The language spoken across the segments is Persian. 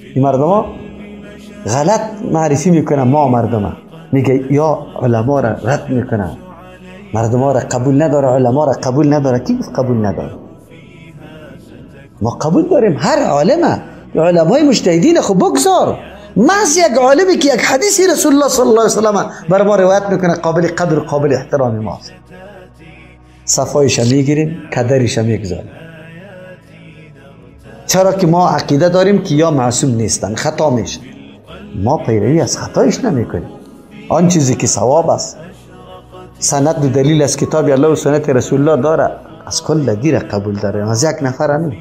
این مردم غلط معرفی میکنن ما مردم، میگه یا علما را رد میکنن، مردم را قبول نداره، علما را قبول نداره. کی گفت قبول نداره؟ ما قبول داریم هر عالمه. علمای مجتهدین خب بگذار، محض یک عالمی که یک حدیثی رسول الله صلی الله علیه وسلم بر ما روایت میکنه قابل قدر و قابل احترام ماست، صفایش میگیریم، کدرش میگذاریم. چرا که ما عقیده داریم که یا معصوم نیستن، خطا میشن، ما پیروی از خطایش نمیکنیم. آن چیزی که ثواب است، سند و دلیل از کتاب الله و سنت رسول الله داره، از کل دیره قبول داره، از یک نفر نه.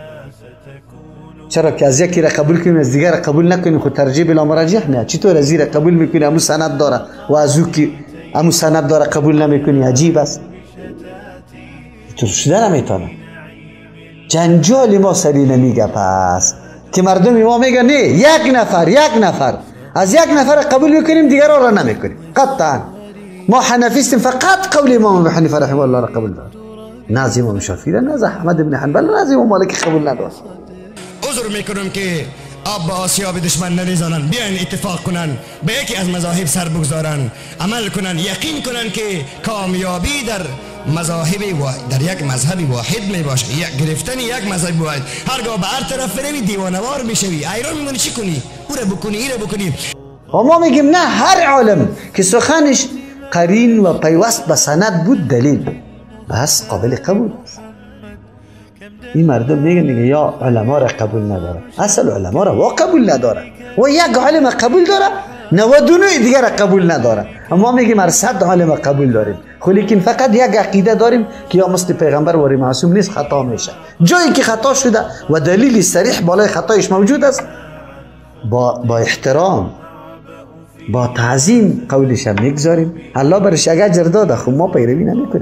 چرا که از یکی را قبول کنیم از دیگر را قبول نکنیم؟ خود ترجیح بلا مراجح نه. چطور از این را قبول میکنی امو سند داره و از او که امو سند داره قبول نمیکنی؟ عجیب است. تو شده نمیتونه. جنجال ما سری نمیگه. پس که مردم ما میگن نه، یک نفر از یک نفر قبول میکنیم دیگر را نمیکنیم. قطعا ما حنفیستیم، فقط قول امام ابو حنیفه رحمه الله را قبول داریم، نه امام شافعی، نه احمد بن حنبل، نه امام مالک قبول نداریم. عذر میکنم که آب به آسیاب دشمن نریزانن، بیاین اتفاق کنن، به یکی از مذاهب سر بگذارن، عمل کنن، یقین کنن که کامیابی در مذاهب در یک مذهب واحد می باشه. گرفتن یک مذهب واحد، هرگاه به هر طرف بروی دیوانوار میشوی، ایران میمونی چی کنی؟ او را بکنی، این را بکنی. و ما میگیم نه، هر عالم که سخنش قرین و پیوست به سند بود، دلیل بس قابل قبول است. این مردم میگن یا علما را قبول نداره، اصل علما را وا قبول نداره و یک عالم قبول داره، 99 دیگر را قبول نداره. اما میگیم هر 100 عالم قبول داریم، خب لیکن فقط یک عقیده داریم که یا مثل پیغمبر و معصوم نیست، خطا میشه. جایی که خطا شده و دلیل صریح بالای خطایش موجود است، با احترام با تعظیم قولش هم میگذاریم. الله برش اجر داده، خب ما پیروی نمیکنیم.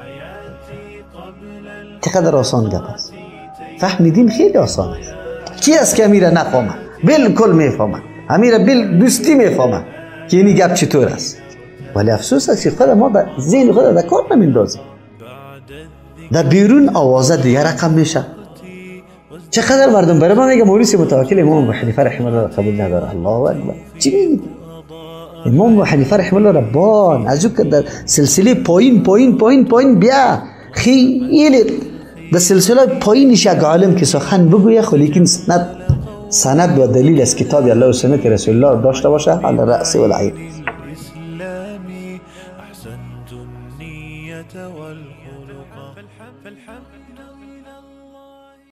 چقدر آسان گپ است. فهمیدین خیلی آسان است. کی است که امیر نفهمه؟ بالکل میفهمه، امیر دوستی میفهمه که این گپ چطور است. ولی افسوس است که خود ما به ذهن خود در کار نمیندازیم. در بیرون آوازه دیگه رقم میشه. چقدر مردم برای ما میگه مولوی متوکل امام ابو حنیفه رحمه الله قبول نداره. الله اکبر. چی میگی؟ امام ابو حنیفه رحمه الله ربان از او که در سلسله پایین بیا خیلی در سلسله پایینش یک عالم که سخن بگویه، خب لیکن سند و دلیل از کتاب الله و سنت رسول الله داشته باشه، علی رأس و العین.